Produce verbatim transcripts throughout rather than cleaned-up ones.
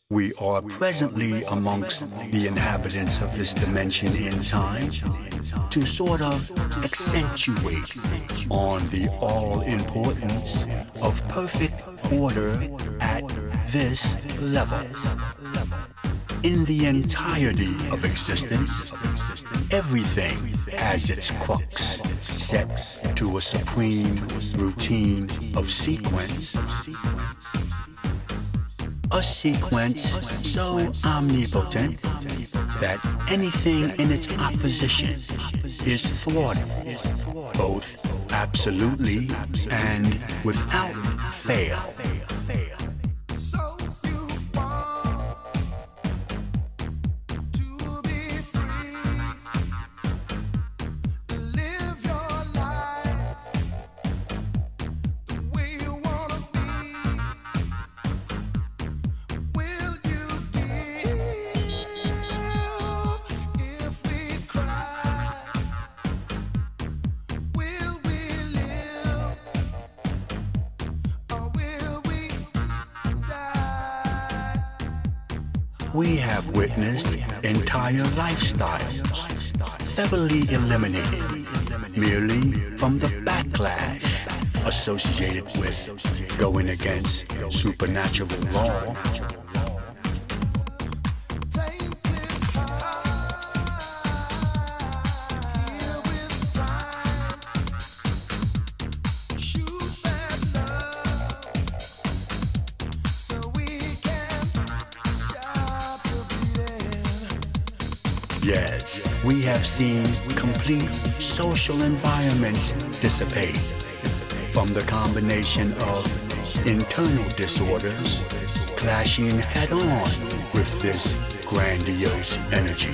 We are presently amongst the inhabitants of this dimension in time to sort of accentuate on the all-importance of perfect order at this level. In the entirety of existence, everything has its crux set to a supreme routine of sequence. A sequence so omnipotent that anything in its opposition is thwarted, both absolutely and without fail. We have witnessed entire lifestyles thoroughly eliminated merely from the backlash associated with going against supernatural law. Yes, we have seen complete social environments dissipate from the combination of internal disorders clashing head-on with this grandiose energy.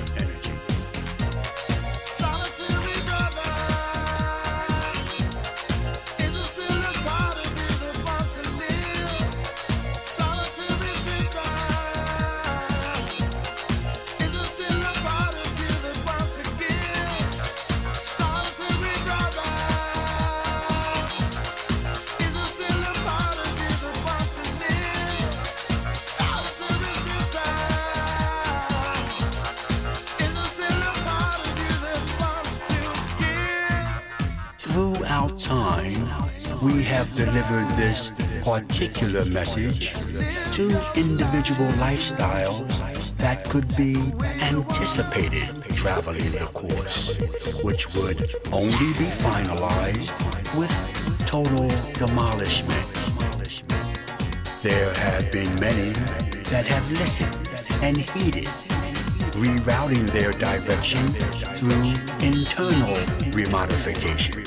Throughout time, we have delivered this particular message to individual lifestyles that could be anticipated traveling the course, which would only be finalized with total demolishment. There have been many that have listened and heeded, rerouting their direction through internal remodification.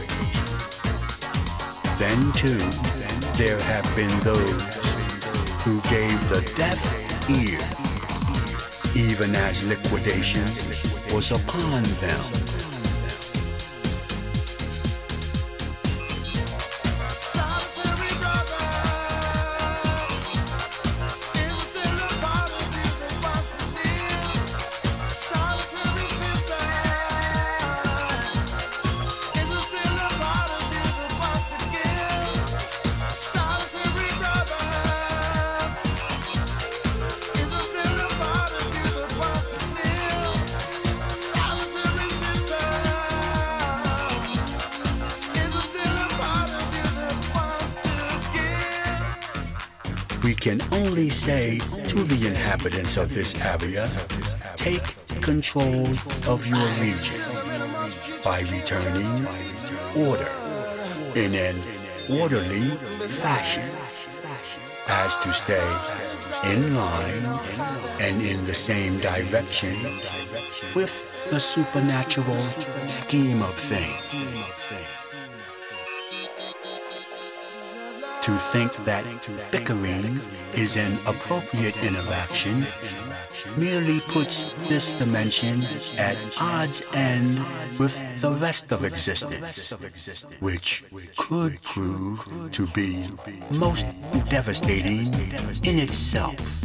Then, too, there have been those who gave the deaf ear, even as liquidation was upon them. We can only say to the inhabitants of this area, take control of your region by returning order in an orderly fashion, as to stay in line and in the same direction with the supernatural scheme of things. To think that bickering is an appropriate interaction merely puts this dimension at odds end with the rest of existence, which could prove to be most devastating in itself.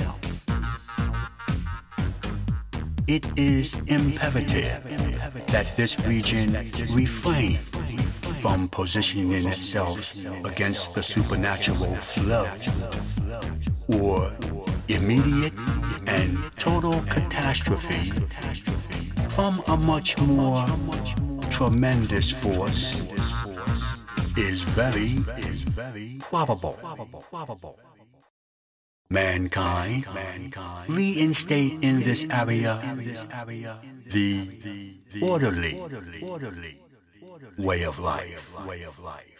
It is imperative that this region refrain from positioning itself against the supernatural flow. or immediate and total catastrophe from a much more tremendous force is very probable. Mankind reinstate in this area the orderly way of life.